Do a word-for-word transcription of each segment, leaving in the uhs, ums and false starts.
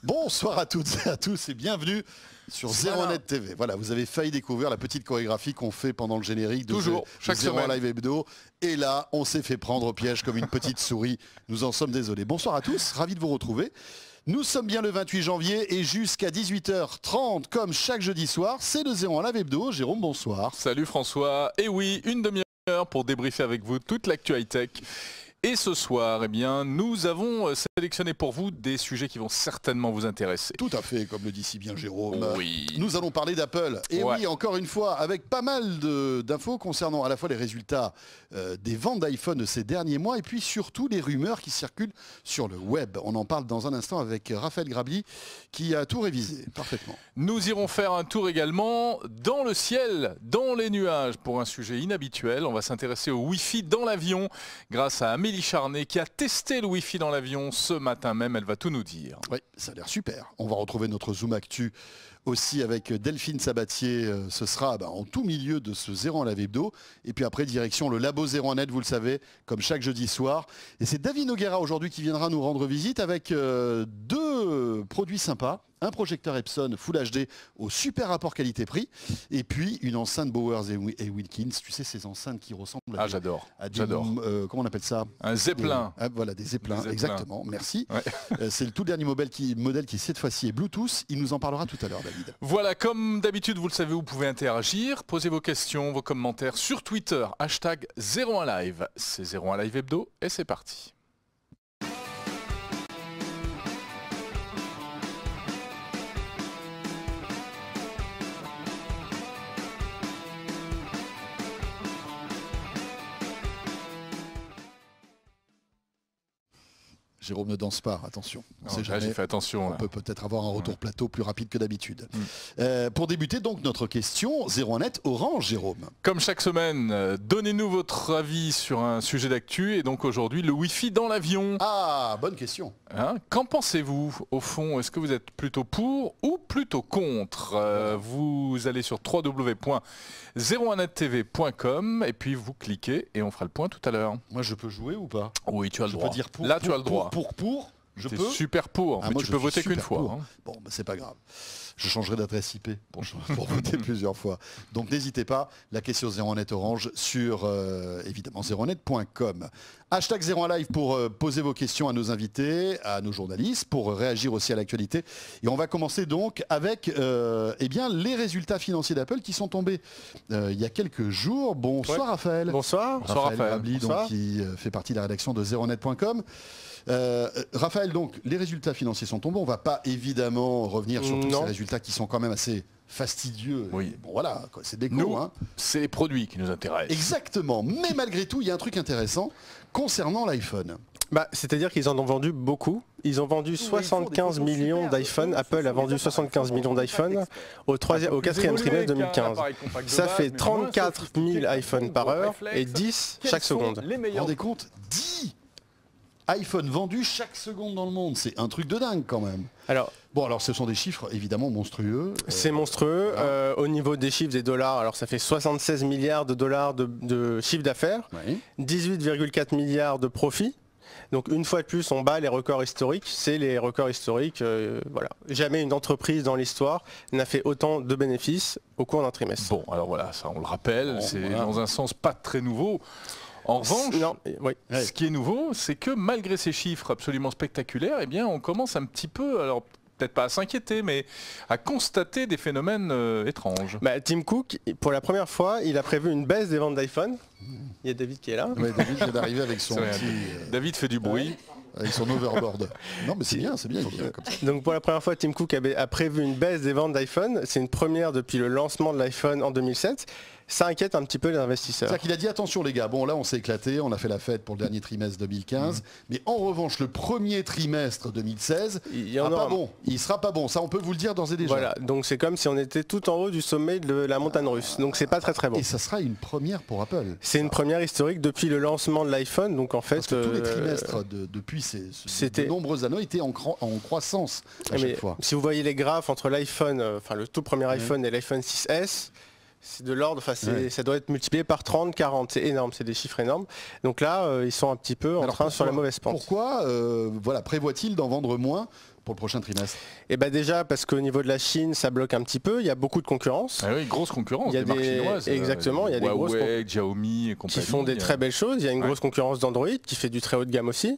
Bonsoir à toutes et à tous et bienvenue sur Zéro Net T V. Voilà, vous avez failli découvrir la petite chorégraphie qu'on fait pendant le générique de Toujours, de chaque Zéro semaine. Live Hebdo. Et là, on s'est fait prendre au piège comme une petite souris. Nous en sommes désolés. Bonsoir à tous, ravi de vous retrouver. Nous sommes bien le vingt-huit janvier et jusqu'à dix-huit heures trente, comme chaque jeudi soir, c'est le Zéro Live Hebdo. Jérôme, bonsoir. Salut François. Et oui, une demi-heure pour débriefer avec vous toute l'actu high-tech. Et ce soir, eh bien, nous avons sélectionné pour vous des sujets qui vont certainement vous intéresser. Tout à fait, comme le dit si bien Jérôme. Oui. Nous allons parler d'Apple. Et Ouais. oui, encore une fois, avec pas mal de- d'infos concernant à la fois les résultats euh, des ventes d'iPhone de ces derniers mois et puis surtout les rumeurs qui circulent sur le web. On en parle dans un instant avec Raphaël Grabli qui a tout révisé parfaitement. Nous irons faire un tour également dans le ciel, dans les nuages, pour un sujet inhabituel. On va s'intéresser au Wi-Fi dans l'avion grâce à Amélie Charnet qui a testé le Wi-Fi dans l'avion ce matin même. Elle va tout nous dire. Oui, ça a l'air super. On va retrouver notre Zoom Actu aussi avec Delphine Sabatier. Euh, Ce sera bah, en tout milieu de ce Zéro Live Hebdo. Et puis après, direction le Labo Zéro Net, vous le savez, comme chaque jeudi soir. Et c'est David Noguera aujourd'hui qui viendra nous rendre visite avec euh, deux produits sympas. Un projecteur Epson Full H D au super rapport qualité-prix. Et puis une enceinte Bowers et Wi- et Wilkins. Tu sais, ces enceintes qui ressemblent à Ah, des- j'adore. à des, J'adore. euh, comment on appelle ça? Un zeppelin. Des- ah, voilà, des zeppelins, Des zeppelins. exactement. Merci. Ouais. Euh, c'est le tout dernier modèle qui, modèle qui cette fois-ci est Bluetooth. Il nous en parlera tout à l'heure, David. Voilà, comme d'habitude, vous le savez, vous pouvez interagir, poser vos questions, vos commentaires sur Twitter, hashtag zéro un live. C'est zéro un live hebdo et c'est parti. Jérôme ne danse pas, attention. On sait Là, jamais. j'ai fait attention. On là. peut peut-être avoir un retour plateau plus rapide que d'habitude. Mm. Euh, pour débuter donc notre question, Zéro Net Orange, Jérôme. Comme chaque semaine, euh, donnez-nous votre avis sur un sujet d'actu et donc aujourd'hui le Wi-Fi dans l'avion. Ah, bonne question. Hein, qu'en pensez-vous au fond? Est-ce que vous êtes plutôt pour ou plutôt contre? Euh, Vous allez sur w w w point zéro un net t v point com et puis vous cliquez et on fera le point tout à l'heure. Moi, je peux jouer ou pas? Oui, tu as le Je droit. peux dire pour. Là, pour, tu as le droit. Pour, pour, pour, je T'es peux. super pour, Ah, mais moi, tu je peux suis voter qu'une super fois. pour. hein. Bon, bah, c'est pas grave. Je changerai d'adresse I P pour, pour voter plusieurs fois. Donc n'hésitez pas, la question Zéro un Net Orange sur euh, évidemment zéro un net point com. Hashtag Zéro un Live pour euh, poser vos questions à nos invités, à nos journalistes, pour réagir aussi à l'actualité. Et on va commencer donc avec euh, eh bien, les résultats financiers d'Apple qui sont tombés euh, il y a quelques jours. Bonsoir Ouais. Raphaël. Bonsoir. Bonsoir, Raphaël. Grabli, donc, Bonsoir. qui euh, fait partie de la rédaction de zéro net point com. Euh, Raphaël, donc les résultats financiers sont tombés. On ne va pas évidemment revenir sur tous Non. ces résultats qui sont quand même assez fastidieux. Oui. Et bon voilà, quoi, c'est déco. Nous, Hein. c'est les produits qui nous intéressent. Exactement. Mais malgré tout, il y a un truc intéressant concernant l'iPhone. Bah, c'est-à-dire qu'ils en ont vendu beaucoup. Ils ont vendu soixante-quinze millions d'iPhone. Apple a vendu soixante-quinze millions d'iPhone au, troisième- au quatrième trimestre deux mille quinze. Ça fait trente-quatre mille iPhones par heure et dix chaque seconde. Vous vous rendez compte, dix iPhone vendus chaque seconde dans le monde. C'est un truc de dingue quand même. Alors, Bon, alors ce sont des chiffres évidemment monstrueux. Euh, c'est monstrueux. voilà. Euh, au niveau des chiffres des dollars, alors ça fait soixante-seize milliards de dollars de, de chiffre d'affaires, oui. dix-huit virgule quatre milliards de profits. Donc une fois de plus, on bat les records historiques. C'est les records historiques. euh, voilà. Jamais une entreprise dans l'histoire n'a fait autant de bénéfices au cours d'un trimestre. Bon, alors voilà, ça on le rappelle, Bon, c'est voilà. dans un sens pas très nouveau. En revanche, Non, oui. Ouais. ce qui est nouveau, c'est que malgré ces chiffres absolument spectaculaires, eh bien, on commence un petit peu, alors peut-être pas à s'inquiéter, mais à constater des phénomènes euh, étranges. Bah, Tim Cook, pour la première fois, il a prévu une baisse des ventes d'iPhone. Il y a David qui est là. Ouais, David vient d'arriver avec son C'est rien. petit, euh, David fait du bruit. avec son overboard. Non, mais c'est bien, c'est bien. il est bien comme ça. Donc pour la première fois, Tim Cook avait- a prévu une baisse des ventes d'iPhone. C'est une première depuis le lancement de l'iPhone en deux mille sept. Ça inquiète un petit peu les investisseurs. C'est-à-dire qu'il a dit attention les gars, bon là on s'est éclaté, on a fait la fête pour le dernier trimestre deux mille quinze, mais en revanche le premier trimestre deux mille seize, Il y il en sera aura- pas bon. Il sera pas bon, ça on peut vous le dire d'ores et déjà. Voilà, donc c'est comme si on était tout en haut du sommet de la montagne russe. Donc c'est pas très très bon. Et ça sera une première pour Apple. C'est une première historique depuis le lancement de l'iPhone. Donc en fait, Parce que tous les euh, trimestres de- depuis ces, ce- c'était- de nombreuses années étaient en, cro- en croissance à mais chaque fois. si vous voyez les graphes entre l'iPhone, euh, enfin le tout premier iPhone et l'iPhone six S, c'est de l'ordre, enfin c'est- Ouais. ça doit être multiplié par trente, quarante, c'est énorme, c'est des chiffres énormes. Donc là, euh, ils sont un petit peu en Alors train pourquoi- sur la mauvaise pente. Pourquoi euh, voilà, prévoit-il d'en vendre moins pour le prochain trimestre? Et bah déjà parce qu'au niveau de la Chine, ça bloque un petit peu. Il y a beaucoup de concurrence. Ah oui, grosse concurrence. Il y a des, marques des... chinoises. Exactement. Euh, il y a des Huawei, grosses Xiaomi et compagnie. Qui font des très belles choses. Il y a une ouais. grosse concurrence d'Android qui fait du très haut de gamme aussi.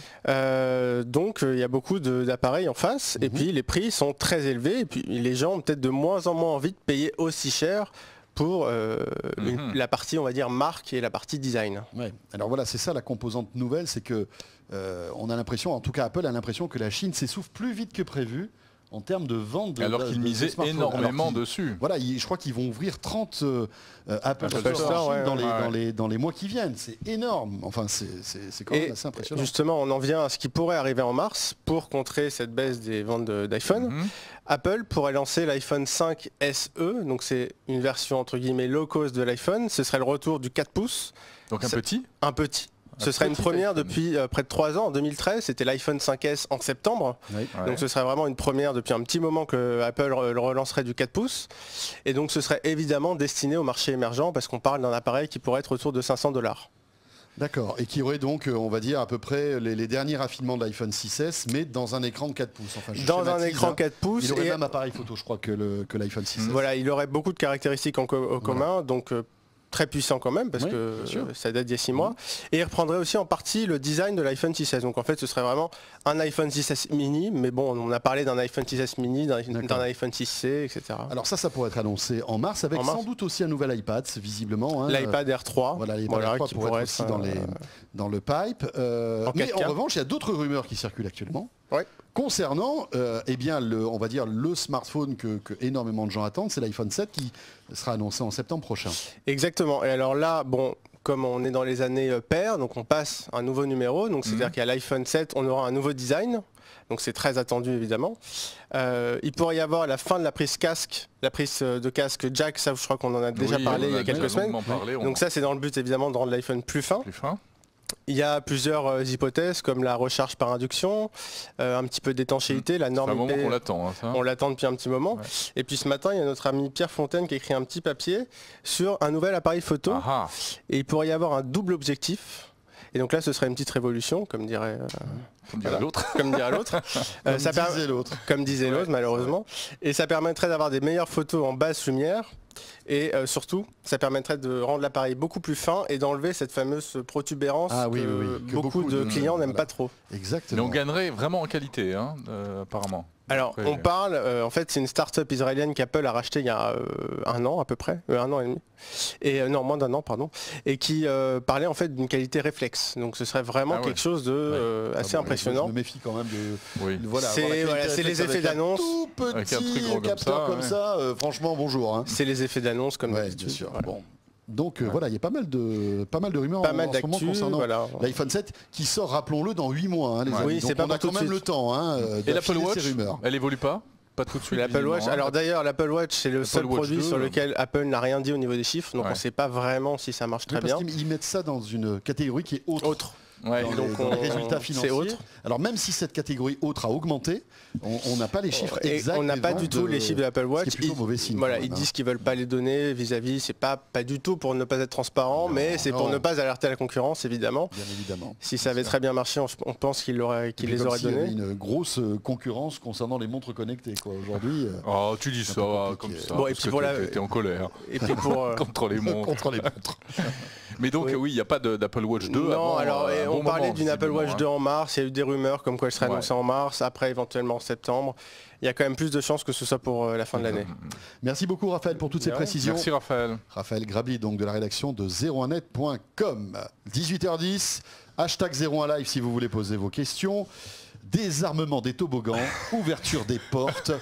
Euh, donc euh, il y a beaucoup d'appareils en face. Mm-hmm. Et puis les prix sont très élevés. Et puis les gens ont peut-être de moins en moins envie de payer aussi cher pour euh, mm-hmm. une, la partie, on va dire, marque et la partie design. Ouais. Alors voilà, c'est ça la composante nouvelle, c'est que euh, on a l'impression, en tout cas Apple a l'impression que la Chine s'essouffle plus vite que prévu en termes de vente de alors qu'ils misaient énormément dessus. Voilà, ils, je crois qu'ils vont ouvrir trente euh, Apple, Apple Store, Store ouais, dans, ouais, les, ouais. dans, les, dans les mois qui viennent. C'est énorme. Enfin, c'est quand même et assez impressionnant. Justement, on en vient à ce qui pourrait arriver en mars pour contrer cette baisse des ventes d'iPhone. Mm-hmm. Apple pourrait lancer l'iPhone cinq S E, donc c'est une version entre guillemets low cost de l'iPhone. Ce serait le retour du quatre pouces. Donc un petit Un petit. Ce serait une première depuis euh, près de trois ans. En deux mille treize, c'était l'iPhone cinq S en septembre. Oui. Donc ouais. ce serait vraiment une première depuis un petit moment que Apple le relancerait du quatre pouces. Et donc ce serait évidemment destiné au marché émergent parce qu'on parle d'un appareil qui pourrait être autour de cinq cents dollars. D'accord, et qui aurait donc, on va dire, à peu près les, les derniers raffinements de l'iPhone six S, mais dans un écran de quatre pouces. Enfin, dans un écran quatre pouces. Il aurait et... même appareil photo, je crois, que l'iPhone six S. Voilà, il aurait beaucoup de caractéristiques en co au commun, voilà. donc... Euh, très puissant quand même parce oui, que ça date d'il y a six mois. Et il reprendrait aussi en partie le design de l'iPhone six S. Donc en fait ce serait vraiment un iPhone six S mini, mais bon on a parlé d'un iPhone six S mini, d'un iPhone six C, et cetera. Alors ça, ça pourrait être annoncé en mars avec en mars. sans doute aussi un nouvel iPad, visiblement. Hein. L'iPad Air trois. Voilà, l'iPad voilà, Air trois qui pourrait, pourrait être aussi euh... dans, les, dans le pipe. Euh, en mais en revanche, il y a d'autres rumeurs qui circulent actuellement. Ouais. Concernant euh, eh bien, le, on va dire, le smartphone que, que énormément de gens attendent, c'est l'iPhone sept qui sera annoncé en septembre prochain. Exactement. Et alors là, bon, comme on est dans les années euh, paires, donc on passe un nouveau numéro. Donc c'est-à-dire mmh. qu'à l'iPhone sept, on aura un nouveau design. Donc c'est très attendu évidemment. Euh, il pourrait y avoir la fin de la prise casque, la prise de casque jack, ça je crois qu'on en a déjà oui, parlé il y a quelques semaines. Parlé, on... Donc ça c'est dans le but évidemment de rendre l'iPhone plus fin. Plus fin. Il y a plusieurs euh, hypothèses comme la recharge par induction, euh, un petit peu d'étanchéité, mmh. la norme I P. On l'attend. Hein, on l'attend depuis un petit moment. Ouais. Et puis ce matin, il y a notre ami Pierre Fontaine qui a écrit un petit papier sur un nouvel appareil photo. Aha. Et il pourrait y avoir un double objectif. Et donc là, ce serait une petite révolution, comme dirait euh, comme dirait l'autre. Comme dirait l'autre. euh, comme, disait l'autre. Comme disait l'autre, malheureusement. Et ça permettrait d'avoir des meilleures photos en basse lumière. Et euh, surtout, ça permettrait de rendre l'appareil beaucoup plus fin et d'enlever cette fameuse protubérance ah, oui, que, oui, oui. que beaucoup, beaucoup de, de clients n'aiment voilà. pas trop. Exactement. Mais on gagnerait vraiment en qualité, hein, euh, apparemment. Alors, Après, on parle, euh, en fait, c'est une start-up israélienne qu'Apple a racheté il y a euh, un an à peu près, euh, un an et demi, et euh, non, moins d'un an, pardon, et qui euh, parlait en fait d'une qualité réflexe. Donc, ce serait vraiment ah, quelque ouais. chose de euh, ouais. assez ah, bon, impressionnant. Je me méfie quand même de. Oui. Voilà, c'est voilà, les effets d'annonce. Tout petit capteur comme ça, comme ça euh, franchement, bonjour. Hein. C'est les effets d'annonce comme ouais, bien sûr. Voilà. Bon. Donc euh, ouais. voilà, il y a pas mal de pas mal de rumeurs pas en, mal en ce moment concernant voilà. l'iPhone sept qui sort, rappelons-le, dans huit mois. Hein, les ouais. amis. Oui, donc pas on a quand même le temps. Hein, et l'Apple Watch, ces rumeurs. Elle évolue pas. Pas tout de suite. L'Apple Watch. Hein. Alors d'ailleurs, l'Apple Watch, c'est le seul produit deux, sur lequel Apple n'a rien dit au niveau des chiffres, donc ouais. on ne sait pas vraiment si ça marche très oui, parce bien. Ils mettent ça dans une catégorie qui est autre. Autre. Ouais. Dans, donc les, dans on, les résultats financiers. Autre. Alors même si cette catégorie autre a augmenté, on n'a pas les chiffres et exacts. On n'a pas du tout de... les chiffres de l'Apple Watch. C'est plutôt mauvais signe. Voilà, même, ils hein. disent qu'ils veulent pas les donner vis-à-vis. C'est pas pas du tout pour ne pas être transparent, non, mais c'est pour ne pas alerter la concurrence, évidemment. Bien évidemment. Si ça avait très bien marché, on, on pense qu'ils l'auraient, qu'ils les auraient si donnés. Il y avait une grosse concurrence concernant les montres connectées, quoi. Aujourd'hui. Oh, tu dis ça comme ça. Bon, et puis pour la. T'es en colère. Et puis pour contre les montres. Contre les montres. Mais donc oui, il n'y a pas d'Apple Watch deux. Non, alors on parlait d'une Apple Watch deux en mars. Il y a eu des rumeurs comme quoi elle serait annoncée en mars, après éventuellement en septembre. Il y a quand même plus de chances que ce soit pour euh, la fin de l'année. Merci beaucoup Raphaël pour toutes ces précisions. Merci Raphaël. Raphaël Grabli donc de la rédaction de zéro un net point com. dix-huit heures dix, hashtag zéro un live si vous voulez poser vos questions. Désarmement des toboggans, ouverture des portes.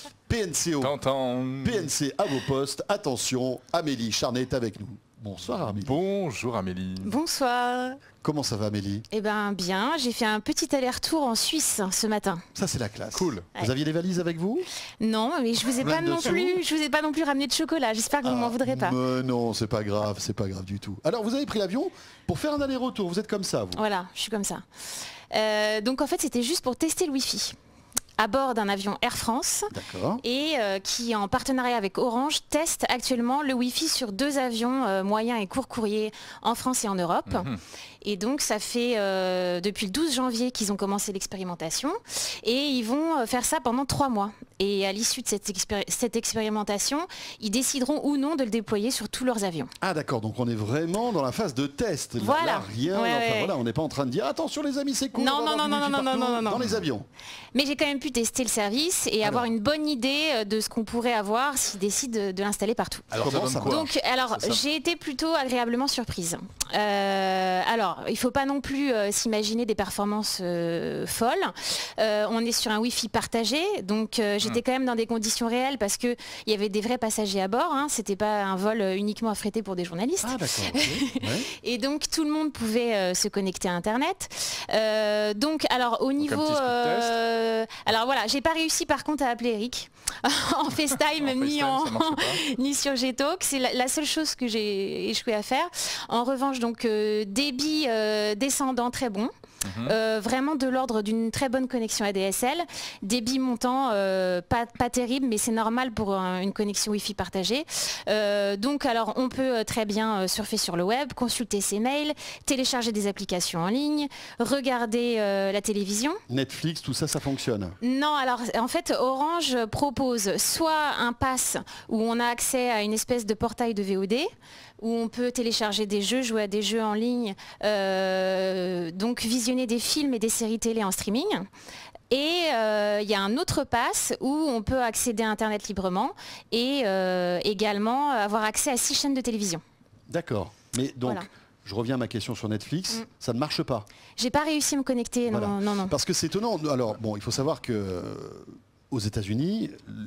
P N C O, P N C à vos postes. Attention, Amélie Charnet est avec nous. Bonsoir Amélie. Bonjour Amélie. Bonsoir. Comment ça va Amélie? Eh ben bien, j'ai fait un petit aller-retour en Suisse ce matin. Ça c'est la classe. Cool. Ouais. Vous aviez des valises avec vous? Non, mais je vous ai pas non plus, je vous ai pas non plus ramené de chocolat. J'espère que ah, vous m'en voudrez pas. Mais non, c'est pas grave, c'est pas grave du tout. Alors vous avez pris l'avion pour faire un aller-retour. Vous êtes comme ça vous? Voilà, je suis comme ça. Euh, donc en fait, c'était juste pour tester le Wi-Fi. à bord d'un avion Air France et euh, qui, en partenariat avec Orange, teste actuellement le Wi-Fi sur deux avions euh, moyens et courts courriers en France et en Europe. Mmh. Et donc ça fait euh, depuis le douze janvier qu'ils ont commencé l'expérimentation et ils vont faire ça pendant trois mois. Et à l'issue de cette, expéri cette expérimentation, ils décideront ou non de le déployer sur tous leurs avions. Ah d'accord, donc on est vraiment dans la phase de test. Voilà. Là, rien, ouais, enfin, ouais. Voilà, on n'est pas en train de dire attention les amis c'est cool. Non, non, non, non, non, non, non, non, dans les avions. Mais j'ai quand même pu tester le service et alors. avoir une bonne idée de ce qu'on pourrait avoir s'ils décident de, de l'installer partout. Alors, Comment ça quoi Donc alors j'ai été plutôt agréablement surprise. Euh, alors il ne faut pas non plus euh, s'imaginer des performances euh, folles. Euh, on est sur un Wi-Fi partagé, donc euh, j'étais mmh. quand même dans des conditions réelles parce qu'il y avait des vrais passagers à bord. Hein. C'était pas un vol uniquement affrété pour des journalistes. Ah, d'accord. Okay. Ouais. Et donc tout le monde pouvait euh, se connecter à Internet. Euh, donc alors au niveau, euh, alors voilà, j'ai pas réussi par contre à appeler Eric en FaceTime en ni, FaceTime, en... ni sur Gtalk. C'est la, la seule chose que j'ai échoué à faire. En revanche, donc euh, débit euh, descendant très bon. Mmh. Euh, vraiment de l'ordre d'une très bonne connexion A D S L, débit montant euh, pas, pas terrible mais c'est normal pour un, une connexion Wi-Fi partagée. Euh, donc alors on peut très bien surfer sur le web, consulter ses mails, télécharger des applications en ligne, regarder euh, la télévision. Netflix, tout ça, ça fonctionne? Non, alors en fait Orange propose soit un pass où on a accès à une espèce de portail de V O D, où on peut télécharger des jeux, jouer à des jeux en ligne, euh, donc visionner des films et des séries télé en streaming. Et il euh, y a un autre pass où on peut accéder à Internet librement et euh, également avoir accès à six chaînes de télévision. D'accord. Mais donc, voilà. Je reviens à ma question sur Netflix, mm. ça ne marche pas? J'ai pas réussi à me connecter, voilà. non, non, non. Parce que c'est étonnant. Alors, bon, il faut savoir que... Aux États-Unis,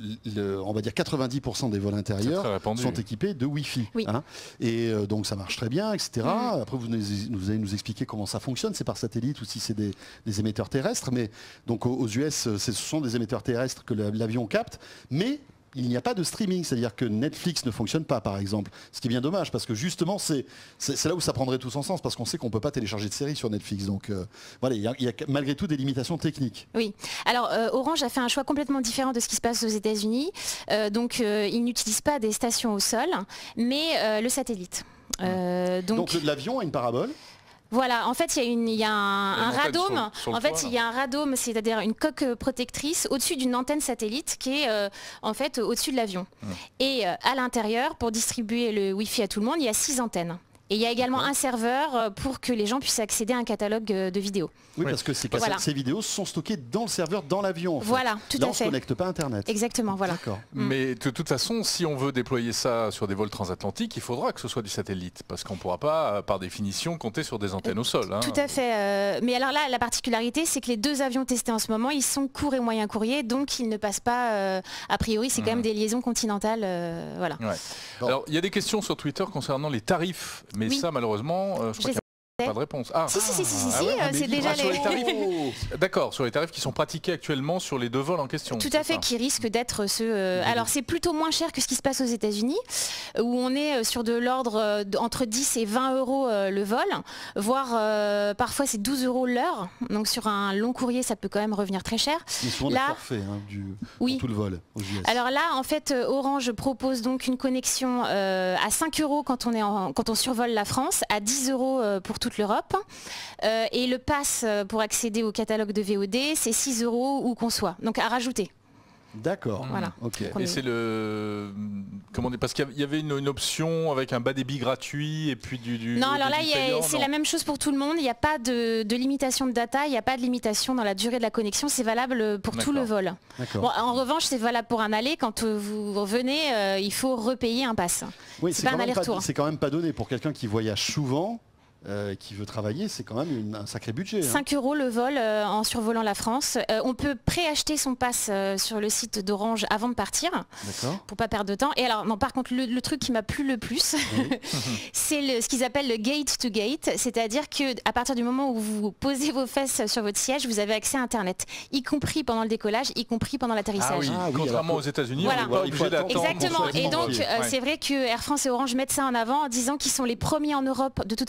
on va dire quatre-vingt-dix pour cent des vols intérieurs sont équipés de Wi-Fi. Oui. Hein, et euh, donc ça marche très bien, et cetera. Mmh. Après, vous, nous, vous allez nous expliquer comment ça fonctionne, c'est par satellite ou si c'est des, des émetteurs terrestres. Mais donc aux U S, ce sont des émetteurs terrestres que l'avion capte. Mais il n'y a pas de streaming, c'est-à-dire que Netflix ne fonctionne pas, par exemple. Ce qui est bien dommage, parce que justement, c'est là où ça prendrait tout son sens, parce qu'on sait qu'on ne peut pas télécharger de séries sur Netflix. Donc euh, voilà, il y, y a malgré tout des limitations techniques. Oui. Alors, euh, Orange a fait un choix complètement différent de ce qui se passe aux États-Unis. Euh, donc, euh, ils n'utilisent pas des stations au sol, mais euh, le satellite. Euh, donc, donc l'avion a une parabole? Voilà, en fait, il y a, une, il y a un, un radome. Sur, sur en fait, toit, il y a un radome, c'est-à-dire une coque protectrice au-dessus d'une antenne satellite qui est euh, en fait au-dessus de l'avion. Mmh. Et euh, à l'intérieur, pour distribuer le Wi-Fi à tout le monde, il y a six antennes. Et il y a également un serveur pour que les gens puissent accéder à un catalogue de vidéos. Oui, parce que ces, voilà. ces vidéos sont stockées dans le serveur, dans l'avion. En fait. Voilà, tout Là, à on fait. ne se connecte pas à Internet. Exactement, voilà. D'accord. Mm. Mais de toute façon, si on veut déployer ça sur des vols transatlantiques, il faudra que ce soit du satellite. Parce qu'on ne pourra pas, par définition, compter sur des antennes au sol. Hein. Tout à fait. Euh, mais alors là, la particularité, c'est que les deux avions testés en ce moment, ils sont courts et moyen courrier, donc ils ne passent pas, euh, a priori, c'est mm. quand même des liaisons continentales. Euh, voilà. Ouais. Bon. Alors, il y a des questions sur Twitter concernant les tarifs, mais oui. ça, malheureusement, Euh, je crois qu'il n'y a pas de réponse. Ah. Si, si, si, si, ah si ouais, euh, c'est déjà ah, les... tarifs. D'accord, sur les tarifs qui sont pratiqués actuellement sur les deux vols en question. Tout à fait, ça. Qui risquent d'être ceux... Euh, mmh. Alors, c'est plutôt moins cher que ce qui se passe aux États-Unis, où on est sur de l'ordre euh, entre dix et vingt euros euh, le vol, voire euh, parfois c'est douze euros l'heure. Donc, sur un long courrier, ça peut quand même revenir très cher. C'est souvent des forfaits hein, du, oui. pour tout le vol aux U S. Alors là, en fait, Orange propose donc une connexion euh, à cinq euros quand on, est en, quand on survole la France, à dix euros pour toute l'Europe. Euh, et le pass pour accéder au catalogue de V O D, c'est six euros où qu'on soit. Donc à rajouter. D'accord. Voilà. Okay. Et c'est le comment dire, parce qu'il y avait une, une option avec un bas débit gratuit et puis du, du non alors là c'est la même chose pour tout le monde. Il n'y a pas de, de limitation de data, il n'y a pas de limitation dans la durée de la connexion. C'est valable pour tout le vol. Bon, en revanche c'est valable pour un aller. Quand vous revenez, euh, il faut repayer un pass. Oui, c'est quand, quand même pas donné pour quelqu'un qui voyage souvent. Euh, qui veut travailler, c'est quand même une, un sacré budget. Hein. cinq euros le vol euh, en survolant la France. Euh, on peut préacheter son pass euh, sur le site d'Orange avant de partir, pour pas perdre de temps. Et alors, non, par contre, le, le truc qui m'a plu le plus, oui. c'est ce qu'ils appellent le gate to gate, c'est-à-dire qu'à partir du moment où vous posez vos fesses sur votre siège, vous avez accès à Internet, y compris pendant le décollage, y compris pendant l'atterrissage. Ah oui, ah, oui, contrairement alors, aux États-Unis, voilà. on n'est pas obligé d'attendre. Exactement. Et donc, euh, ouais. c'est vrai que Air France et Orange mettent ça en avant en disant qu'ils sont les premiers en Europe, de toute façon, à le faire.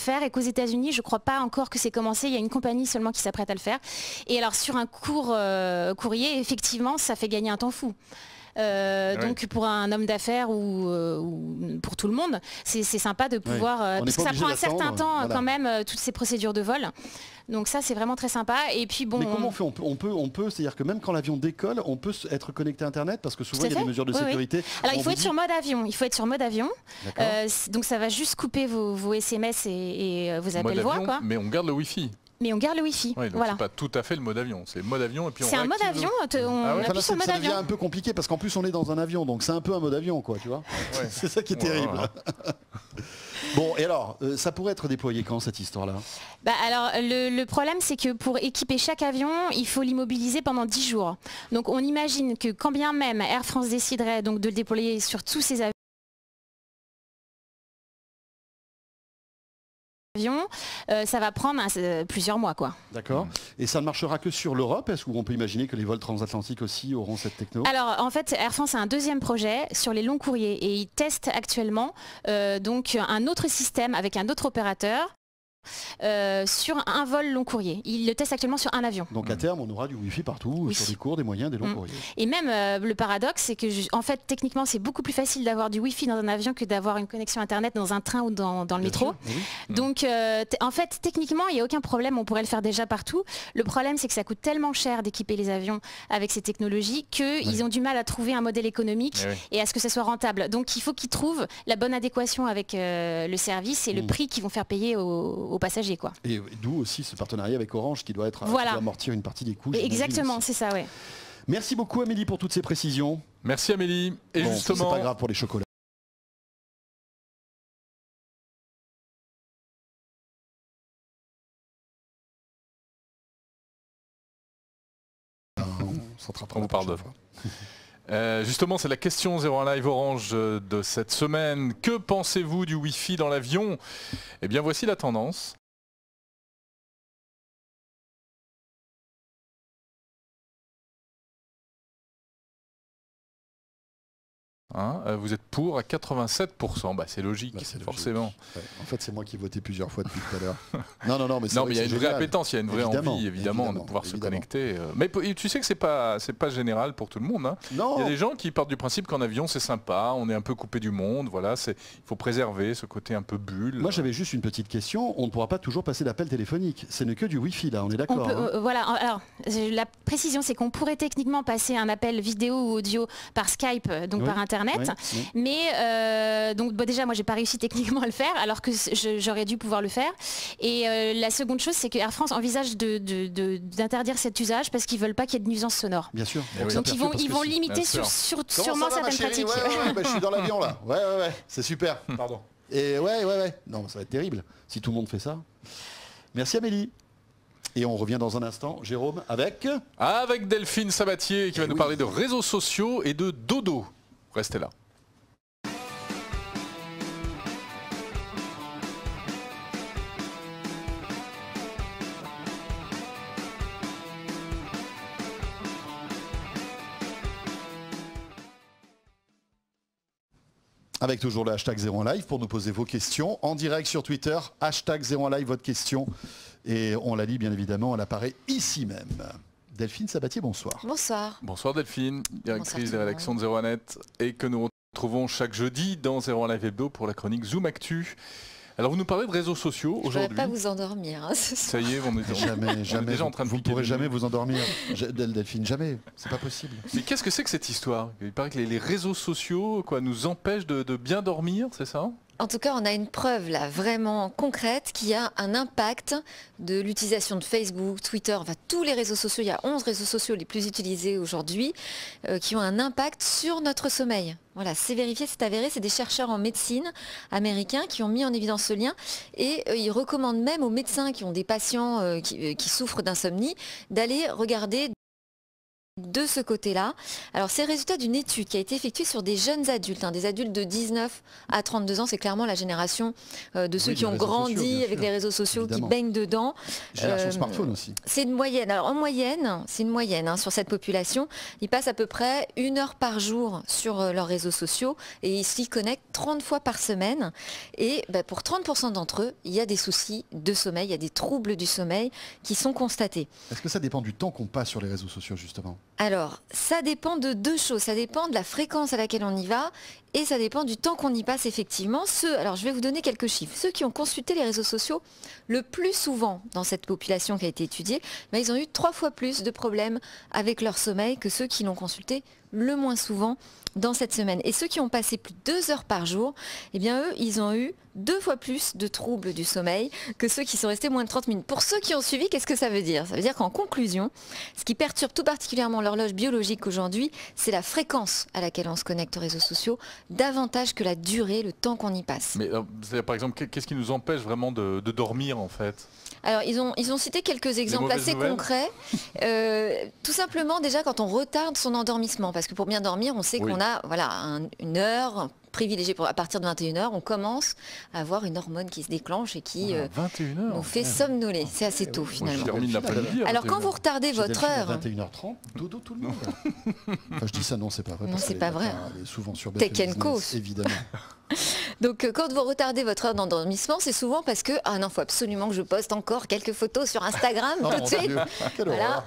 faire et qu'aux États-Unis, je ne crois pas encore que c'est commencé. Il y a une compagnie seulement qui s'apprête à le faire. Et alors sur un court euh, courrier, effectivement, ça fait gagner un temps fou. Euh, oui. Donc pour un homme d'affaires ou, euh, ou pour tout le monde, c'est sympa de pouvoir... Oui. Euh, parce que ça prend un certain temps voilà. quand même, euh, toutes ces procédures de vol. Donc ça c'est vraiment très sympa. Et puis bon. Mais comment on fait? On peut, on peut, on peut c'est-à-dire que même quand l'avion décolle, on peut être connecté à Internet parce que souvent il y a des mesures de oui, sécurité. Oui. Alors il faut être dit... sur mode avion. Il faut être sur mode avion. Euh, donc ça va juste couper vos, vos S M S et, et vos appels voix. Quoi. Mais on garde le Wi-Fi. Mais on garde le Wi-Fi. Oui, donc voilà. C'est pas tout à fait le mode avion. C'est mode avion et puis on. C'est un mode avion. On ah ouais. appuie sur mode avion. Ça devient un peu compliqué parce qu'en plus on est dans un avion, donc c'est un peu un mode avion, quoi, tu vois. Ouais. C'est ça qui est ouais, terrible. Ouais. Bon, et alors, euh, ça pourrait être déployé quand cette histoire-là? Bah alors, le, le problème, c'est que pour équiper chaque avion, il faut l'immobiliser pendant dix jours. Donc, on imagine que quand bien même Air France déciderait donc de le déployer sur tous ses avions. Euh, ça va prendre euh, plusieurs mois, quoi. D'accord. Et ça ne marchera que sur l'Europe? Est-ce qu'on peut imaginer que les vols transatlantiques aussi auront cette techno? Alors, en fait, Air France a un deuxième projet sur les longs courriers et ils testent actuellement euh, donc un autre système avec un autre opérateur. Euh, sur un vol long courrier. Il le teste actuellement sur un avion. Donc à terme, on aura du Wi-Fi partout, oui. sur des courts, des moyens, des longs mmh. courriers. Et même euh, le paradoxe, c'est que, en fait, techniquement, c'est beaucoup plus facile d'avoir du Wi-Fi dans un avion que d'avoir une connexion Internet dans un train ou dans, dans le Bien métro. Sûr, oui. Donc, euh, en fait, techniquement, il n'y a aucun problème. On pourrait le faire déjà partout. Le problème, c'est que ça coûte tellement cher d'équiper les avions avec ces technologies qu'ils oui. ont du mal à trouver un modèle économique et, oui. et à ce que ça soit rentable. Donc, il faut qu'ils trouvent la bonne adéquation avec euh, le service et mmh. le prix qu'ils vont faire payer aux, aux passagers, quoi. Et d'où aussi ce partenariat avec Orange qui doit être voilà. qui doit amortir une partie des coûts. Exactement, c'est ça, ouais. Merci beaucoup Amélie pour toutes ces précisions. Merci Amélie. Et bon, justement, c'est pas grave pour les chocolats. On vous parle de Euh, justement, c'est la question zéro un Live Orange de cette semaine. Que pensez-vous du Wi-Fi dans l'avion? Eh bien, voici la tendance. Hein, vous êtes pour à quatre-vingt-sept pour cent, bah, c'est logique, bah, forcément. Ouais. En fait, c'est moi qui ai voté plusieurs fois depuis tout à l'heure. Non, non, non, mais, non, mais il y a une génial. vraie appétence, il y a une vraie évidemment, envie, évidemment, évidemment de pouvoir évidemment. se connecter. Mais tu sais que c'est pas, c'est pas général pour tout le monde. Hein. Non. Il y a des gens qui partent du principe qu'en avion, c'est sympa, on est un peu coupé du monde, voilà, il faut préserver ce côté un peu bulle. Moi, j'avais juste une petite question. On ne pourra pas toujours passer d'appel téléphonique. Ce n'est que du Wi-Fi, là, on est d'accord. Hein. Euh, voilà, alors, la précision, c'est qu'on pourrait techniquement passer un appel vidéo ou audio par Skype, donc oui, par Internet. Oui, oui. Mais euh, donc bah déjà moi j'ai pas réussi techniquement à le faire alors que j'aurais dû pouvoir le faire. Et euh, la seconde chose c'est que Air France envisage d'interdire de, de, cet usage parce qu'ils veulent pas qu'il y ait de nuisances sonores. Bien sûr. Donc, donc ils vont, ils vont limiter sur, sur, sûrement va, certaines pratiques. Ouais, ouais, ouais, bah, je suis dans l'avion là. Ouais ouais ouais, c'est super. Pardon. Et ouais ouais ouais. Non, ça va être terrible si tout le monde fait ça. Merci Amélie. Et on revient dans un instant, Jérôme, avec... Avec Delphine Sabatier qui va et nous oui. parler de réseaux sociaux et de dodo. Restez là. Avec toujours le hashtag zéro un live pour nous poser vos questions en direct sur Twitter, hashtag zéro un live, votre question. Et on la lit bien évidemment, elle apparaît ici même. Delphine Sabatier, bonsoir. Bonsoir. Bonsoir Delphine, directrice des rédactions de zéro un net et que nous retrouvons chaque jeudi dans zéro un Live Hebdo pour la chronique Zoom Actu. Alors vous nous parlez de réseaux sociaux aujourd'hui. Je ne vais pas vous endormir. Hein, ce Ça y est, on est, jamais, on jamais, est déjà en train de vous ne pourrez jamais vous endormir. Delphine, jamais. C'est pas possible. Mais qu'est-ce que c'est que cette histoire? Il paraît que les, les réseaux sociaux quoi, nous empêchent de, de bien dormir, c'est ça? En tout cas, on a une preuve là vraiment concrète qui a un impact de l'utilisation de Facebook, Twitter, enfin tous les réseaux sociaux. Il y a onze réseaux sociaux les plus utilisés aujourd'hui euh, qui ont un impact sur notre sommeil. Voilà, c'est vérifié, c'est avéré. C'est des chercheurs en médecine américains qui ont mis en évidence ce lien et euh, ils recommandent même aux médecins qui ont des patients euh, qui, euh, qui souffrent d'insomnie d'aller regarder de ce côté-là. Alors c'est le résultat d'une étude qui a été effectuée sur des jeunes adultes, hein, des adultes de dix-neuf à trente-deux ans. C'est clairement la génération euh, de ceux oui, qui ont grandi sociaux, avec les réseaux sociaux, évidemment. Qui baignent dedans. Génération euh, smartphone aussi. C'est une moyenne. Alors en moyenne, c'est une moyenne hein, sur cette population. Ils passent à peu près une heure par jour sur euh, leurs réseaux sociaux et ils s'y connectent trente fois par semaine. Et bah, pour trente pour cent d'entre eux, il y a des soucis de sommeil, il y a des troubles du sommeil qui sont constatés. Est-ce que ça dépend du temps qu'on passe sur les réseaux sociaux justement ? Alors, ça dépend de deux choses. Ça dépend de la fréquence à laquelle on y va et ça dépend du temps qu'on y passe effectivement. Ceux, alors je vais vous donner quelques chiffres. Ceux qui ont consulté les réseaux sociaux le plus souvent dans cette population qui a été étudiée, ben, ils ont eu trois fois plus de problèmes avec leur sommeil que ceux qui l'ont consulté le moins souvent dans cette semaine. Et ceux qui ont passé plus de deux heures par jour, eh bien eux, ils ont eu deux fois plus de troubles du sommeil que ceux qui sont restés moins de trente minutes. Pour ceux qui ont suivi, qu'est-ce que ça veut dire ? Ça veut dire qu'en conclusion, ce qui perturbe tout particulièrement l'horloge biologique aujourd'hui, c'est la fréquence à laquelle on se connecte aux réseaux sociaux, davantage que la durée, le temps qu'on y passe. Mais euh, par exemple, qu'est-ce qui nous empêche vraiment de, de dormir en fait ? Alors, ils ont, ils ont cité quelques exemples assez nouvelles. concrets. Euh, tout simplement, déjà, quand on retarde son endormissement, parce que pour bien dormir, on sait oui. qu'on a voilà, un, une heure privilégiée. Pour, à partir de vingt et une heures, on commence à avoir une hormone qui se déclenche et qui euh, vingt et une heures, nous fait somnoler. C'est assez tôt, finalement. Moi, je termine Alors, quand vous retardez votre heure... vingt et une heures trente, dodo tout le monde. Enfin, je dis ça, non, c'est pas vrai. Non, c'est pas vrai. Elle est souvent sur Tech and Co, évidemment. Donc euh, quand vous retardez votre heure d'endormissement, c'est souvent parce que ah non, faut absolument que je poste encore quelques photos sur Instagram oh, tout de suite. Voilà.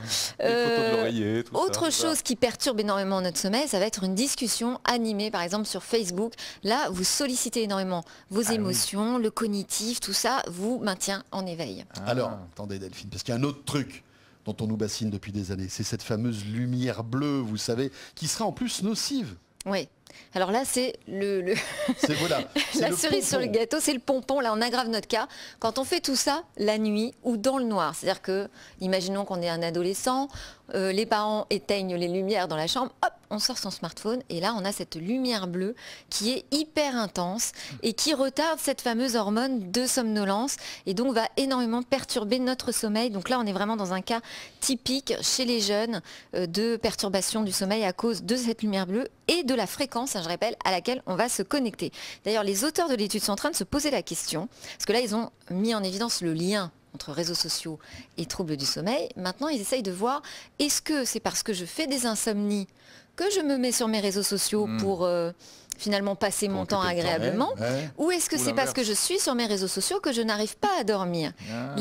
Euh, autre ça, chose ça. qui perturbe énormément notre sommeil, ça va être une discussion animée, par exemple sur Facebook. Là, vous sollicitez énormément vos ah, émotions, oui. le cognitif, tout ça vous maintient en éveil. Ah. Alors, attendez Delphine, parce qu'il y a un autre truc dont on nous bassine depuis des années, c'est cette fameuse lumière bleue, vous savez, qui sera en plus nocive. Oui. Alors là, c'est le, le... voilà, la le cerise pompon. sur le gâteau, c'est le pompon. Là, on aggrave notre cas. Quand on fait tout ça la nuit ou dans le noir, c'est-à-dire que, imaginons qu'on est un adolescent, euh, les parents éteignent les lumières dans la chambre, hop, on sort son smartphone et là, on a cette lumière bleue qui est hyper intense et qui retarde cette fameuse hormone de somnolence et donc va énormément perturber notre sommeil. Donc là, on est vraiment dans un cas typique chez les jeunes euh, de perturbation du sommeil à cause de cette lumière bleue et de la fréquence, hein, je rappelle, à laquelle on va se connecter. D'ailleurs, les auteurs de l'étude sont en train de se poser la question, parce que là, ils ont mis en évidence le lien entre réseaux sociaux et troubles du sommeil. Maintenant, ils essayent de voir, est-ce que c'est parce que je fais des insomnies que je me mets sur mes réseaux sociaux mmh. pour euh, finalement passer pour mon temps agréablement, temps, ouais, ouais. ou est-ce que c'est parce que je suis sur mes réseaux sociaux que je n'arrive pas à dormir ah.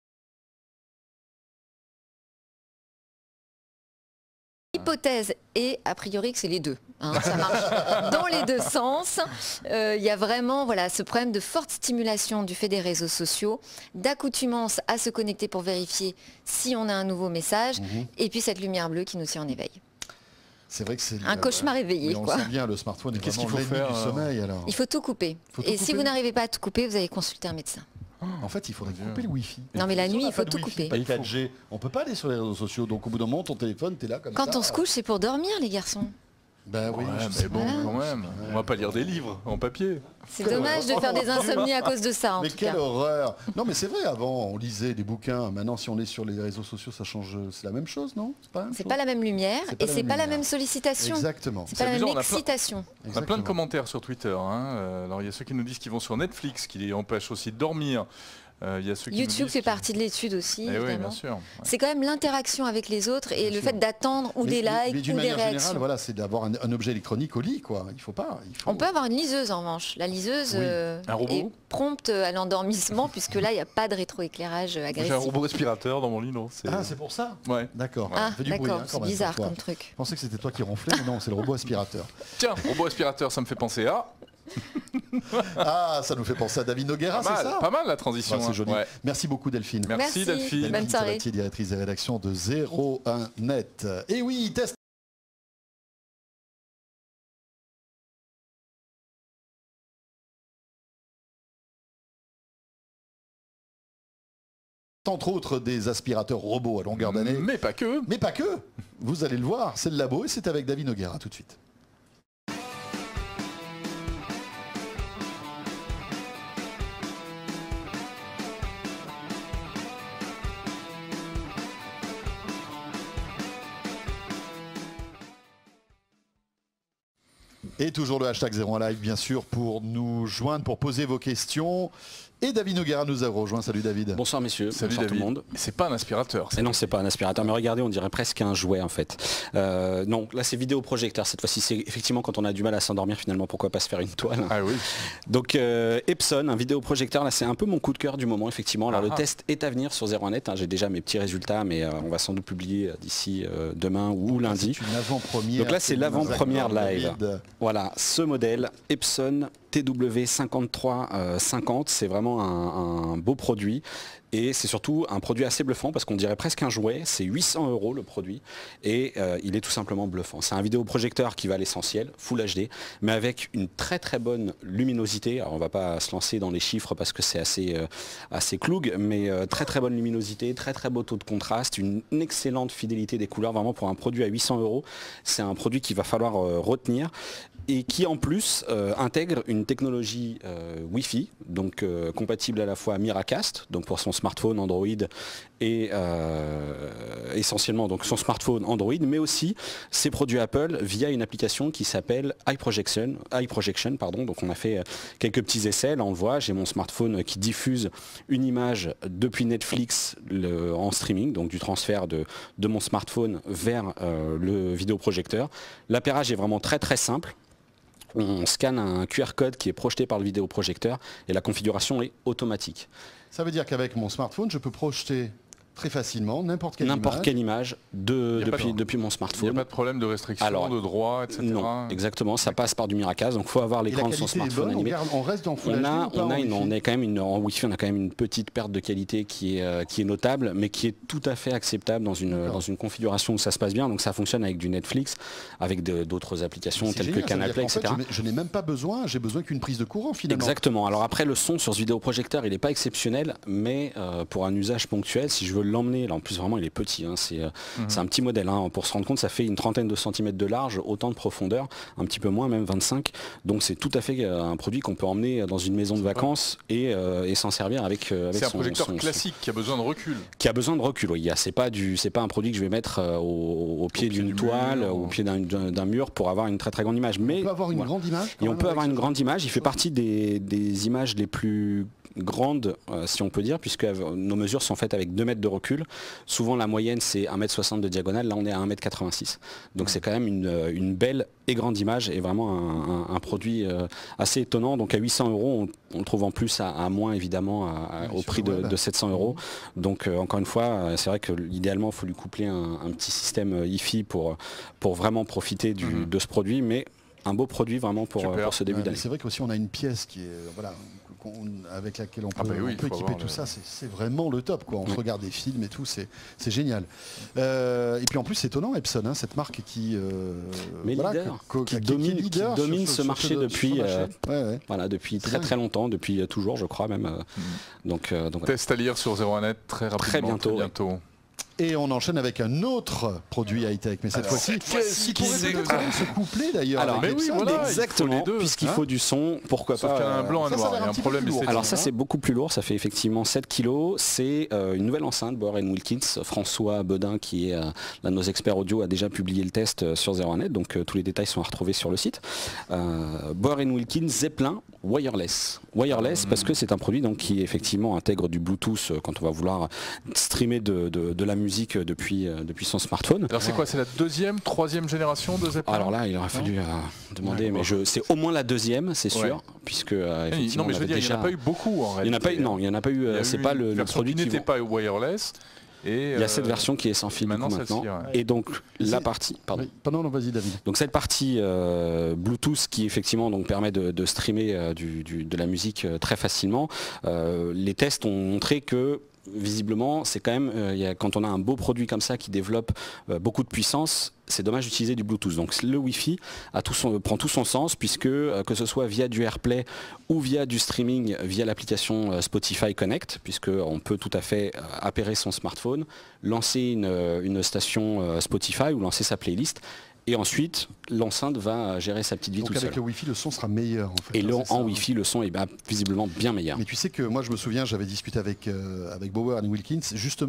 L'hypothèse est, a priori, que c'est les deux. Hein, ça marche dans les deux sens. Il euh, y a vraiment voilà, ce problème de forte stimulation du fait des réseaux sociaux, d'accoutumance à se connecter pour vérifier si on a un nouveau message, mmh. et puis cette lumière bleue qui nous tient en éveil. C'est vrai que c'est un cauchemar éveillé. Oui, on quoi. sent bien, le smartphone est Qu'est-ce vraiment qu'il faut faire du sommeil. Alors. Il faut tout couper. Faut tout et couper. Si vous n'arrivez pas à tout couper, vous allez consulter un médecin. En fait, il faudrait couper le Wi-Fi. Non, mais la si nuit, il faut tout wifi, couper. Pas de quatre G. On peut pas aller sur les réseaux sociaux. Donc, au bout d'un moment, ton téléphone, t'es là comme Quand ça. Quand on se couche, c'est pour dormir, les garçons. Ben oui, ouais, mais bon, voilà. quand même, on va pas lire des livres en papier. C'est dommage de faire des insomnies à cause de ça, en mais tout quelle cas. horreur. Non, mais c'est vrai, avant, on lisait des bouquins. Maintenant, si on est sur les réseaux sociaux, ça change. C'est la même chose, non? C'est pas, pas la même lumière et c'est pas la même sollicitation. Exactement. C'est pas la même excitation. On a, plein, on a plein de commentaires sur Twitter. Hein. Alors, il y a ceux qui nous disent qu'ils vont sur Netflix, qui les empêchent aussi de dormir. Euh, y a ceux qui YouTube fait partie de l'étude aussi. Eh oui, bien sûr. Ouais. C'est quand même l'interaction avec les autres et bien le sûr. fait d'attendre ou mais, des likes mais, mais ou des réactions. Générale, voilà, c'est d'avoir un, un objet électronique au lit, quoi. Il faut pas. Il faut... On peut avoir une liseuse en revanche. La liseuse oui. euh, est prompte à l'endormissement puisque là, il n'y a pas de rétroéclairage agressif. J'ai un robot respirateur dans mon lit, non? Ah, c'est pour ça? Ouais. D'accord. Ah, d'accord. Hein, c'est bizarre comme truc. Je pensais que c'était toi qui ronflais, mais non, c'est le robot aspirateur. Tiens, robot aspirateur, ça me fait penser à... Ah, ça nous fait penser à David Noguera, c'est ça? Pas mal la transition. Bah, c'est joli. Ouais. Merci beaucoup Delphine. Merci, Merci Delphine. Bonne Delphine soirée. Sabatier, directrice des rédactions de zéro un net. Et oui, test. Entre autres des aspirateurs robots à longueur d'année. Mais pas que. Mais pas que. Vous allez le voir, c'est le labo et c'est avec David Noguera tout de suite. Et toujours le hashtag zéro un live, bien sûr, pour nous joindre, pour poser vos questions. Et David Noguera nous a rejoint. Salut David. Bonsoir messieurs, Salut bonsoir David. tout le monde. C'est pas un aspirateur. Et non, c'est pas un aspirateur, mais regardez, on dirait presque un jouet en fait. Euh, non, là c'est vidéoprojecteur cette fois-ci. C'est effectivement quand on a du mal à s'endormir finalement, pourquoi pas se faire une toile. Ah oui. Donc euh, Epson, un vidéoprojecteur, là c'est un peu mon coup de cœur du moment effectivement. Alors Ah le ah. test est à venir sur zéro un net, hein. J'ai déjà mes petits résultats, mais euh, on va sans doute publier d'ici euh, demain ou lundi. C'est une avant-première. Donc là c'est l'avant-première live. David. Voilà, ce modèle Epson T W cinquante-trois cinquante, c'est vraiment un, un beau produit et c'est surtout un produit assez bluffant parce qu'on dirait presque un jouet. C'est huit cents euros le produit et euh, il est tout simplement bluffant. C'est un vidéoprojecteur qui va à l'essentiel, Full H D, mais avec une très très bonne luminosité. Alors on va pas se lancer dans les chiffres parce que c'est assez, euh, assez cloug, mais euh, très très bonne luminosité, très très beau taux de contraste, une, une excellente fidélité des couleurs. Vraiment pour un produit à huit cents euros, c'est un produit qu'il va falloir euh, retenir. Et qui en plus euh, intègre une technologie euh, Wi-Fi, donc euh, compatible à la fois Miracast, donc pour son smartphone Android et euh, essentiellement donc son smartphone Android, mais aussi ses produits Apple via une application qui s'appelle iProjection. iProjection pardon. Donc on a fait quelques petits essais, là on le voit, j'ai mon smartphone qui diffuse une image depuis Netflix le, en streaming, donc du transfert de, de mon smartphone vers euh, le vidéoprojecteur. L'appairage est vraiment très très simple. On scanne un Q R code qui est projeté par le vidéoprojecteur et la configuration est automatique. Ça veut dire qu'avec mon smartphone, je peux projeter très facilement n'importe quelle image. N'importe quelle image de, depuis, de, depuis mon smartphone. Il n'y a pas de problème de restriction, Alors, de droit, et cetera. Non, exactement, ça passe par du Miracast, donc il faut avoir l'écran de son smartphone bonne, animé. On, garde, on reste dans Full on H D, a, on, on a, en une, on est quand même une, en Wi-Fi, on a quand même une petite perte de qualité qui est, euh, qui est notable, mais qui est tout à fait acceptable dans une, dans une configuration où ça se passe bien. Donc ça fonctionne avec du Netflix, avec d'autres applications telles génial, que Canal Play, et cetera. En fait, je n'ai même pas besoin, j'ai besoin qu'une prise de courant finalement. Exactement. Alors après, le son sur ce vidéoprojecteur, il n'est pas exceptionnel, mais euh, pour un usage ponctuel, si je veux l'emmener, là en plus vraiment il est petit, hein, c'est euh, mmh. un petit modèle, hein, pour se rendre compte, ça fait une trentaine de centimètres de large, autant de profondeur, un petit peu moins, même vingt-cinq. Donc c'est tout à fait euh, un produit qu'on peut emmener dans une maison de vacances et, euh, et s'en servir avec, euh, avec c'est un son, projecteur son, classique qui a besoin de recul. Qui a besoin de recul, oui. C'est pas du, c'est pas un produit que je vais mettre euh, au, au pied d'une toile, mur, au pied d'un mur pour avoir une très très grande image. Mais on peut avoir une voilà. grande image. Et on peut avoir une grande image. Il fait partie des, des images les plus grande, euh, si on peut dire, puisque nos mesures sont faites avec deux mètres de recul. Souvent la moyenne c'est un mètre soixante de diagonale, là on est à un mètre quatre-vingt-six. Donc c'est quand même une, une belle et grande image et vraiment un, un, un produit euh, assez étonnant. Donc à huit cents euros, on, on le trouve en plus à, à moins évidemment à, à, au prix de, de sept cents euros. Donc euh, encore une fois, c'est vrai que idéalement il faut lui coupler un, un petit système Hi-Fi pour, pour vraiment profiter du, mmh. de ce produit, mais un beau produit vraiment pour, pour ce début d'année. C'est vrai qu'aussi on a une pièce qui est voilà, avec laquelle on peut, ah bah oui, on peut équiper tout le... ça, c'est vraiment le top, quoi. On oui. regarde des films et tout, c'est génial. Euh, et puis en plus c'est étonnant Epson, hein, cette marque qui, euh, Mais voilà, leader, qui, qui, domine, qui, leader qui domine sur, ce marché sur depuis, euh, ouais, ouais. Voilà, depuis très dingue. très longtemps, depuis toujours je crois même. Mmh. Donc, euh, donc, Test à lire sur zéro un net très rapidement, très bientôt. Très bientôt. Ouais. Et on enchaîne avec un autre produit high-tech, mais cette fois-ci, qui pourrait peut-être se coupler d'ailleurs. Alors, mais oui, voilà, exactement, puisqu'il faut du son, pourquoi Sauf pas. Qu'il y a un blanc, un noir, il y a un problème esthétique. Alors ça c'est beaucoup plus lourd, ça fait effectivement sept kilos. C'est euh, une nouvelle enceinte, Boer and Wilkins. François Bedin, qui est euh, l'un de nos experts audio, a déjà publié le test euh, sur zéro un net, donc euh, tous les détails sont à retrouver sur le site. Euh, Boer and Wilkins Zeppelin Wireless. Wireless mmh. parce que c'est un produit donc, qui effectivement intègre du Bluetooth euh, quand on va vouloir streamer de, de, de la musique depuis, euh, depuis son smartphone. Alors c'est quoi, c'est la deuxième, troisième génération de Zeppelin? Alors là il aurait fallu euh, demander, ouais, mais je c'est au moins la deuxième, c'est sûr, ouais. puisque euh, effectivement, non mais je veux dire, déjà... il n'y en a pas eu beaucoup en réalité. Il n'y en a pas eu, non, il n'y en a pas eu, c'est pas le, le produit qui n'était pas wireless. Et il y a euh, cette version qui est sans fil maintenant, maintenant. Ouais. Et donc la partie pardon. Oui. Pardon, non, vas-y David. Donc cette partie euh, Bluetooth qui effectivement donc permet de, de streamer euh, du, du, de la musique euh, très facilement. Euh, les tests ont montré que visiblement, c'est quand même, euh, y a, quand on a un beau produit comme ça qui développe euh, beaucoup de puissance, c'est dommage d'utiliser du Bluetooth. Donc le Wi-Fi a tout son, prend tout son sens puisque euh, que ce soit via du AirPlay ou via du streaming, via l'application euh, Spotify Connect, puisqu'on peut tout à fait euh, appairer son smartphone, lancer une, une station euh, Spotify ou lancer sa playlist. Et ensuite, l'enceinte va gérer sa petite vie tout seul. Donc avec le Wi-Fi, le son sera meilleur en fait. Et hein, le, en ça, Wi-Fi, le son est bah, visiblement bien meilleur. Mais tu sais que moi, je me souviens, j'avais discuté avec, euh, avec Boer and Wilkins, justement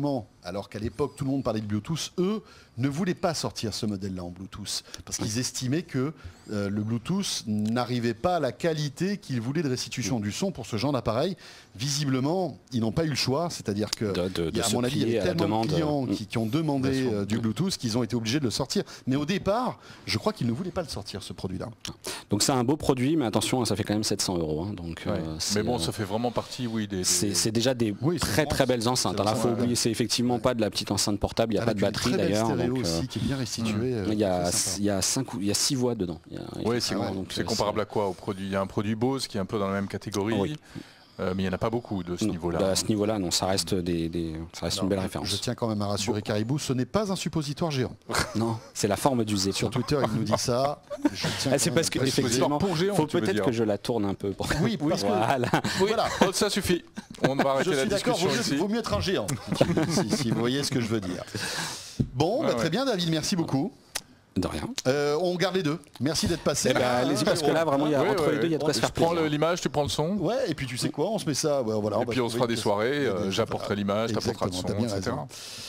alors qu'à l'époque tout le monde parlait de Bluetooth, eux ne voulaient pas sortir ce modèle-là en Bluetooth, parce qu'ils estimaient que euh, le Bluetooth n'arrivait pas à la qualité qu'ils voulaient de restitution du son pour ce genre d'appareil. Visiblement, ils n'ont pas eu le choix, c'est-à-dire que, de, de, de à mon avis, il y a tellement de clients qui, qui ont demandé euh, du Bluetooth qu'ils ont été obligés de le sortir. Mais au départ, je crois qu'ils ne voulaient pas le sortir, ce produit-là. Donc c'est un beau produit, mais attention, ça fait quand même sept cents euros. Hein, donc, ouais. euh, mais bon, ça fait vraiment partie, oui, des... des... C'est déjà des oui, très très belles enceintes. Alors, faut oublier, c'est effectivement pas de la petite enceinte portable, il n'y a Avec pas de batterie d'ailleurs. aussi qui est bien restituée. Mmh. Il y a il y a cinq il y a six voix dedans. Oui, c'est ah ouais, comparable à quoi au produit? Il y a un produit Bose qui est un peu dans la même catégorie. Oui. Euh, mais il n'y en a pas beaucoup de ce niveau-là. Bah, à ce niveau-là, non, ça reste, des, des, ça reste Alors, une belle référence. Je tiens quand même à rassurer bon. Caribou, ce n'est pas un suppositoire géant. Non, c'est la forme du Z. Sur Twitter, il nous dit ça. Ah, c'est parce qu'effectivement, il faut peut-être que je la tourne un peu. Pour... Oui, parce que... Voilà. Oui, voilà. Oh, ça suffit. On va arrêter je la discussion ici. Il vaut mieux être un géant, si, si vous voyez ce que je veux dire. Bon, ah, bah, ouais. Très bien David, merci beaucoup. De rien. Euh, on garde les deux. Merci d'être passé. Eh ben, allez-y parce que là vraiment il y a, ouais, entre ouais, les deux il y a de quoi se faire plaisir. Tu prends l'image, tu prends le son. Ouais, et puis tu sais quoi, on se met ça. Ouais, voilà, et on puis on se fera des soirées. Euh, J'apporterai l'image, t'apporteras le son, et cetera.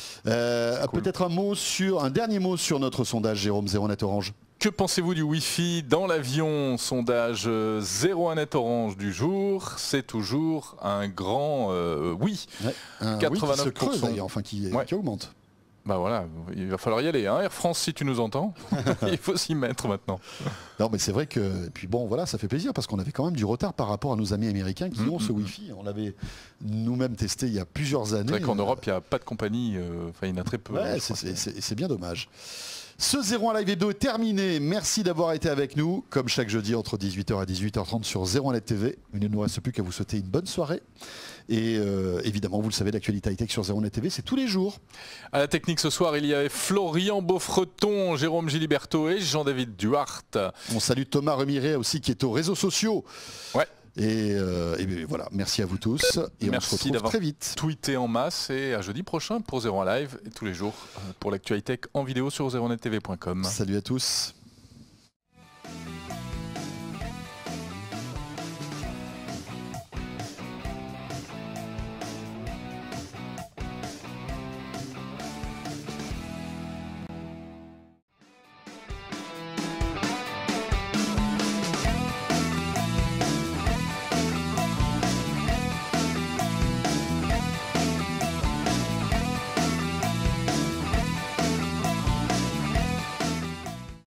Euh, cool. Peut-être un mot sur un dernier mot sur notre sondage, Jérôme zéro net Orange. Que pensez-vous du Wi-Fi dans l'avion? Sondage zéro un net Orange du jour, c'est toujours un grand euh, oui. Ouais, un quatre-vingt-neuf pour cent. Oui qui se creuse, enfin qui, ouais. qui augmente. Bah voilà, il va falloir y aller. Hein. Air France, si tu nous entends, il faut s'y mettre maintenant. Non, mais c'est vrai que, et puis bon, voilà, ça fait plaisir parce qu'on avait quand même du retard par rapport à nos amis américains qui mmh, ont ce mmh. Wi-Fi. On l'avait nous-mêmes testé il y a plusieurs années. C'est vrai qu'en Europe, il n'y a pas de compagnie, euh, enfin, il y en a très peu. Ouais, c'est bien dommage. Ce zéro un Live Hebdo est terminé. Merci d'avoir été avec nous, comme chaque jeudi entre dix-huit heures et dix-huit heures trente sur zéro un net T V. Il ne nous reste plus qu'à vous souhaiter une bonne soirée. Et euh, évidemment, vous le savez, l'actualité high-tech sur zéro un net T V, c'est tous les jours. À la technique ce soir, il y avait Florian Beaufreton, Jérôme Giliberto et Jean-David Duhart. On salue Thomas Remiré aussi qui est aux réseaux sociaux. Ouais. Et, euh, et voilà, merci à vous tous. Et merci on se retrouve très vite. Tweeté en masse et à jeudi prochain pour zéro un Live et tous les jours pour l'actualité en vidéo sur zéro un net T V point com. Salut à tous.